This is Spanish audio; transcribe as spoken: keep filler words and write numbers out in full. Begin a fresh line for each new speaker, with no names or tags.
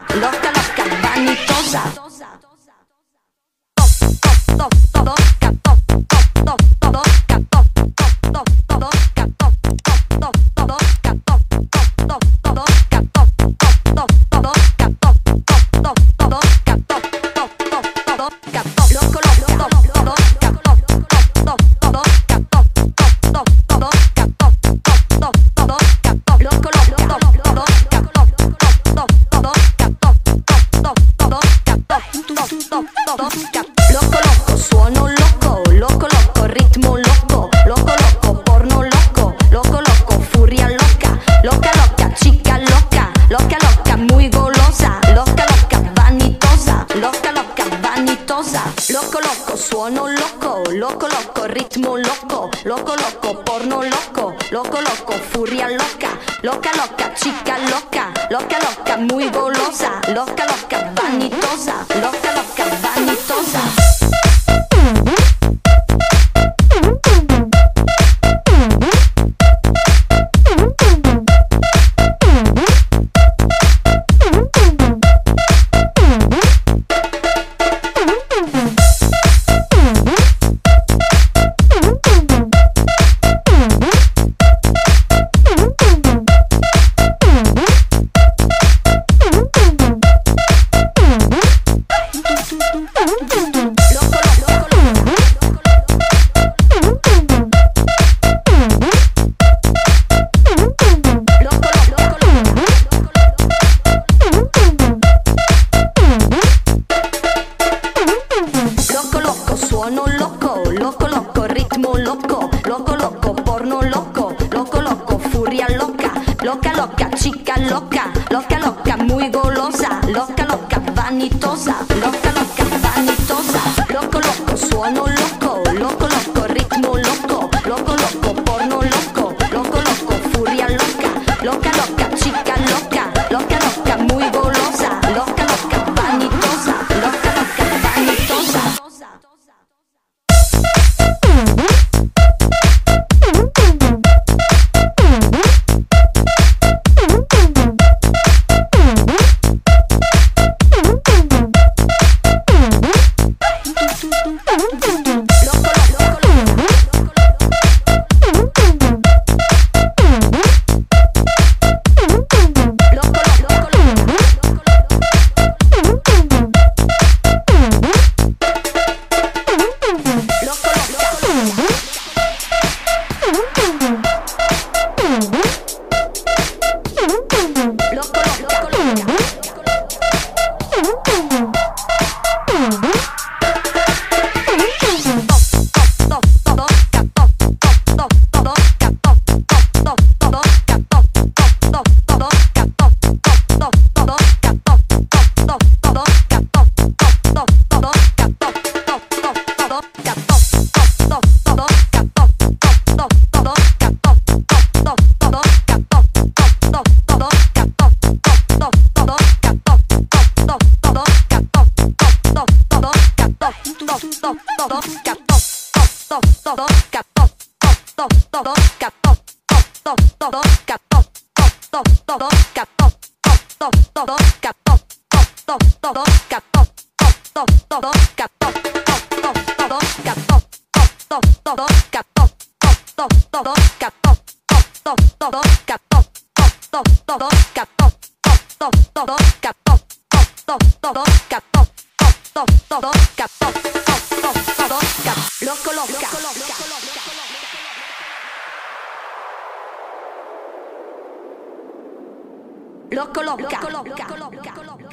loca, loca, vanitosa. Loco, loco, suono loco, loco, loco, ritmo loco, loco, loco, porno loco, loco, loco, furia loca, loca, loca, chica loca, loca, loca, muy golosa, loca, loca, vanitosa, loca, loca, vanitosa. Loco, loco, suono loco, loco, loco, ritmo loco, loco, loco, porno loco, loco, loco, furia loca, loca, loca, chica loca, loca, loca, muy golosa, loca, loca, vanitosa, loca, loca, vanitosa. Suono loco, loco, loco, ritmo loco, loco, loco, porno loco, loco, loco, furia loca, loca, loca, chica loca, loca, loca, muy golosa, loca, loca, vanitosa, loca, loca, vanitosa. Loco, loco, suono loco, loco, loco, ritmo loco, loco, loco, porno loco, loco, loco, furia loca, loca, loca, chica loca, loca, loca, muy golosa, loca, loca, vanitosa, loca, loca, vanitosa. Loco, loca. Loco, loca. Loco, loca.